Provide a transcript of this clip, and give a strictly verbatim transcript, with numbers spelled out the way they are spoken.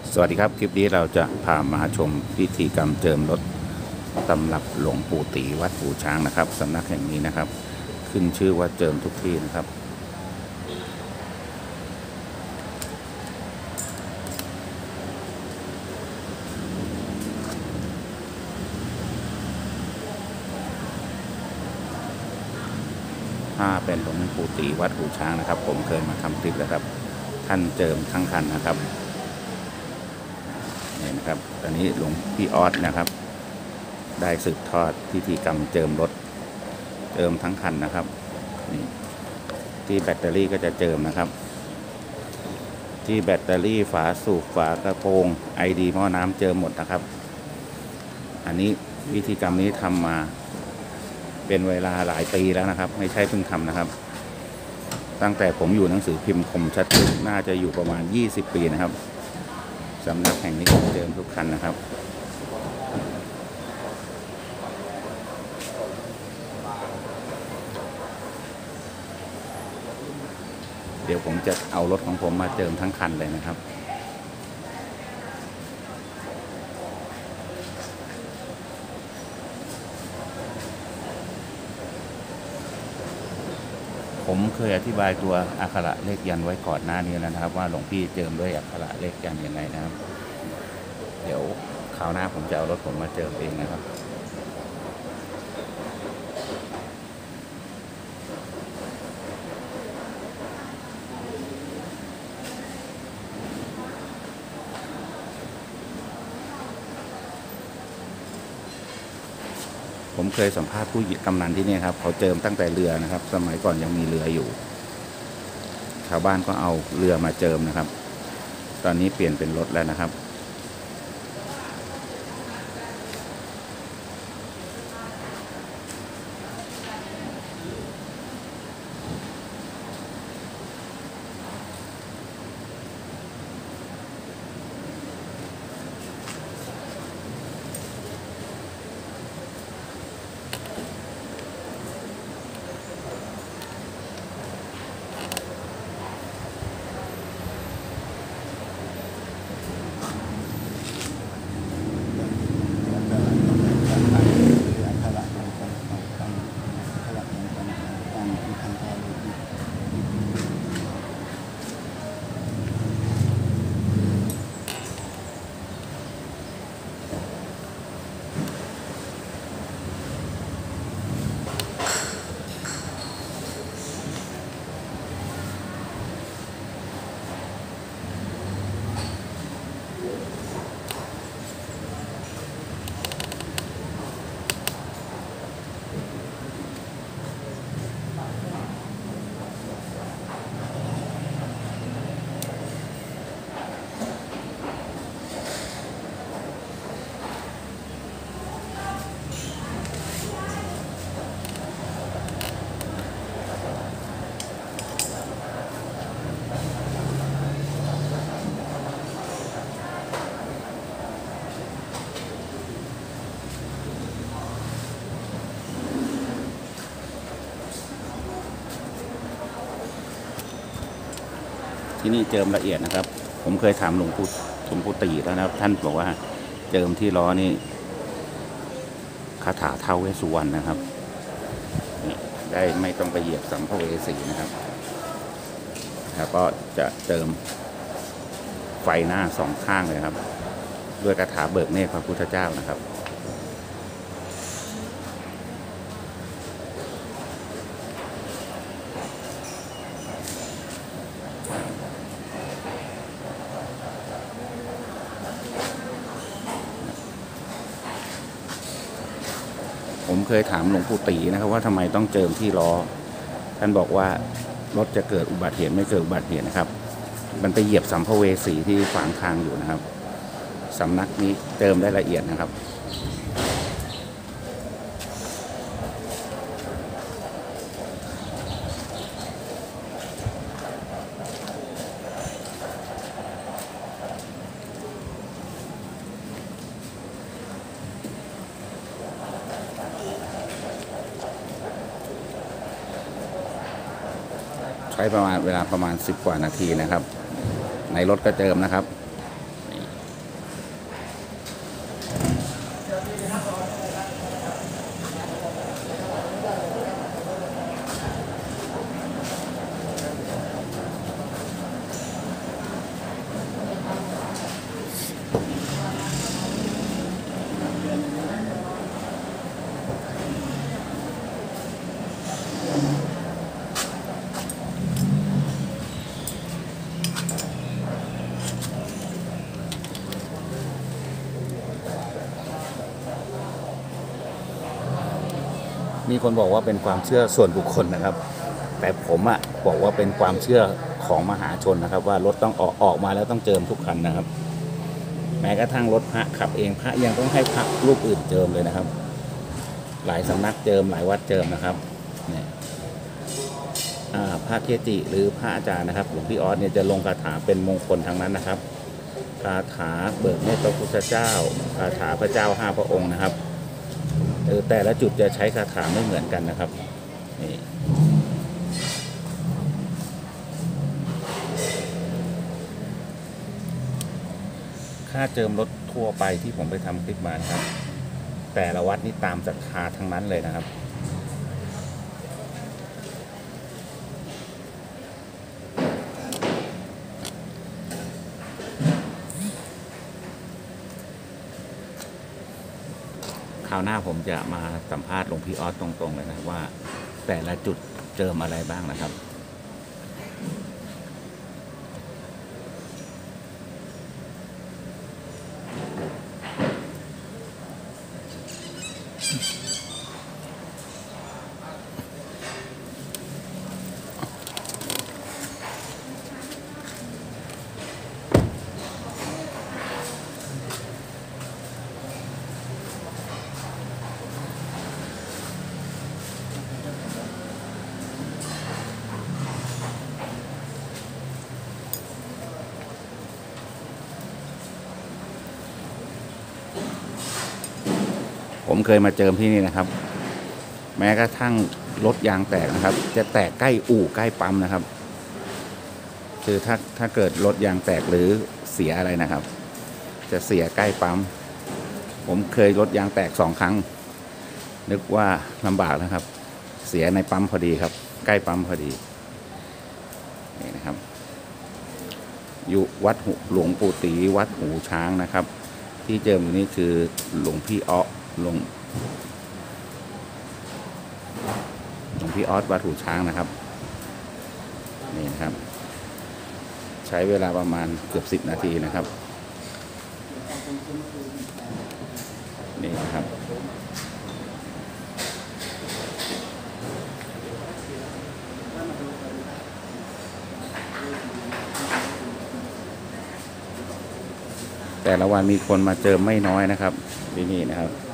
สวัสดีครับคลิปนี้เราจะพามาชมพิธีกรรมเจิมรถตำรับหลวงปู่ตีวัดปู่ช้างนะครับสำนักแห่งนี้นะครับขึ้นชื่อว่าเจิมทุกที่นะครับถ้าเป็นหลวงปู่ตีวัดปู่ช้างนะครับผมเคยมาทำคลิปแล้วครับท่านเจิมทั้งคันนะครับนี่นะครับตอนนี้หลวงพี่ออสนะครับได้สืบทอดพิธีกรรมเจิมรถเจิมทั้งคันนะครับนี่ที่แบตเตอรี่ก็จะเจิมนะครับที่แบตเตอรี่ฝาสูบฝากระโปรงไอดีหม้อน้ำเจิมหมดนะครับอันนี้พิธีกรรมนี้ทำมาเป็นเวลาหลายปีแล้วนะครับไม่ใช่เพิ่งทำนะครับตั้งแต่ผมอยู่หนังสือพิมพ์คมชัดลึกน่าจะอยู่ประมาณยี่สิบปีนะครับสำนักแห่งนี้เจิมทุกคันนะครับเดี๋ยวผมจะเอารถของผมมาเจิมทั้งคันเลยนะครับผมเคยอธิบายตัวอักขระเลขยันไว้ก่อนหน้านี้แล้วนะครับว่าหลวงพี่เจิมด้วยอักขระเลขยันยังไงนะครับเดี๋ยวคราวหน้าผมจะเอารถผมมาเจิมเองนะครับผมเคยสัมภาษณ์ผู้กำนันที่นี่ครับเขาเจิมตั้งแต่เรือนะครับสมัยก่อนยังมีเรืออยู่ชาวบ้านก็เอาเรือมาเจิมนะครับตอนนี้เปลี่ยนเป็นรถแล้วนะครับที่นี่เจิมละเอียดนะครับผมเคยถามหลวงปู่หลวงปู่ตีแล้วนะครับท่านบอกว่าเจิมที่ล้อนี่คาถาท้าวเวสสุวรรณนะครับนี่ได้ไม่ต้องไปเหยียบสัมภเวสีนะครับแล้วก็จะเจิมไฟหน้าสองข้างเลยครับด้วยคาถาเบิกเนตรพระพุทธเจ้านะครับผมเคยถามหลวงปู่ตีนะครับว่าทำไมต้องเจิมที่ล้อท่านบอกว่ารถจะเกิดอุบัติเหตุไม่เกิดอุบัติเหตุนะครับมันไปเหยียบสัมภเวสีที่ขวางทางอยู่นะครับสำนักนี้เจิมได้ละเอียดนะครับใช้ประมาณเวลาประมาณสิบกว่านาทีนะครับในรถก็เจิมนะครับมีคนบอกว่าเป็นความเชื่อส่วนบุคคลนะครับ แต่ผมอะบอกว่าเป็นความเชื่อของมหาชนนะครับ ว่ารถต้องออกออกมาแล้วต้องเจิมทุกคันนะครับ แม้กระทั่งรถพระขับเองพระยังต้องให้พระรูปอื่นเจิมเลยนะครับ หลายสำนักเจิมหลายวัดเจิมนะครับเนี่ยพระเกจิหรือพระอาจารย์นะครับหลวงพี่ออสเนี่ยจะลงคาถาเป็นมงคลทั้งนั้นนะครับคาถาเบิกเนตรพระพุทธเจ้าคาถาพระเจ้าห้าพระองค์นะครับเออแต่ละจุดจะใช้คาถาไม่เหมือนกันนะครับนี่ค่าเจิมรถทั่วไปที่ผมไปทำคลิปมานะครับแต่ละวัดนี่ตามศรัทธาทั้งนั้นเลยนะครับคราวหน้าผมจะมาสัมภาษณ์หลวงพี่ออสตรงๆเลยนะว่าแต่ละจุดเจิมอะไรบ้างนะครับผมเคยมาเจิมที่นี่นะครับแม้กระทั่งรถยางแตกนะครับจะแตกใกล้อู่ใกล้ปั๊มนะครับคือถ้าถ้าเกิดรถยางแตกหรือเสียอะไรนะครับจะเสียใกล้ปั๊มผมเคยรถยางแตกสองครั้งนึกว่าลำบากนะครับเสียในปั๊มพอดีครับใกล้ปั๊มพอดีนี่นะครับอยู่วัดหลวงปู่ตีวัดหูช้างนะครับที่เจิมอยู่นี่คือหลวงพี่อ้อหลวงหลวงพี่ออสวัดหูช้างนะครับนี่นะครับใช้เวลาประมาณเกือบสิบนาทีนะครับนี่นะครับแต่ละวันมีคนมาเจอไม่น้อยนะครับที่นี่นะครับ